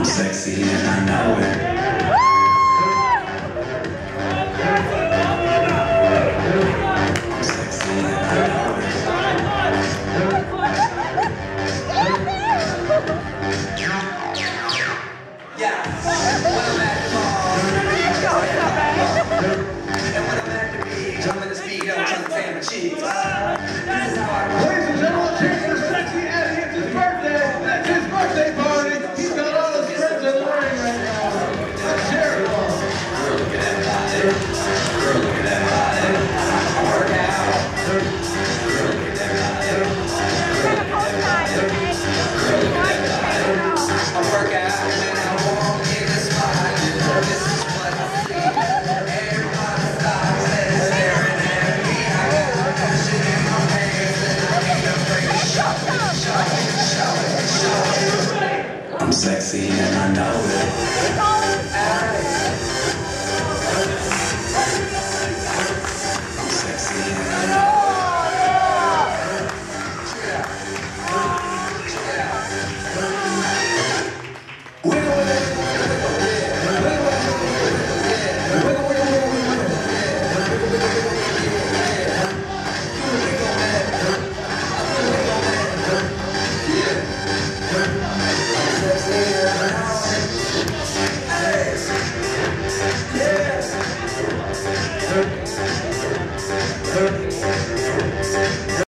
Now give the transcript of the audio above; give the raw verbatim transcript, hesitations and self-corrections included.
I'm sexy and I know it. I'm sexy and I know it. Yeah, when I'm at the mall, and when I'm at the beach, I'm in the speedo trying to tan my cheeks. Ladies and gentlemen, cheers for Sexxy Eddy. It's his birthday. It's his birthday party. He's got all his friends in the ring right now. Let's share it all. Girl, look at that body. Girl, look at that body. I work out. Girl, look at that body. Girl, look at that body. Girl, look at that body. I work out and I walk in the spot. This is what I see. Everybody stops and is staring at me. I got the passion in my pants and I ain't afraid to show it, show it, show it, show it. I'm sexy and I know it.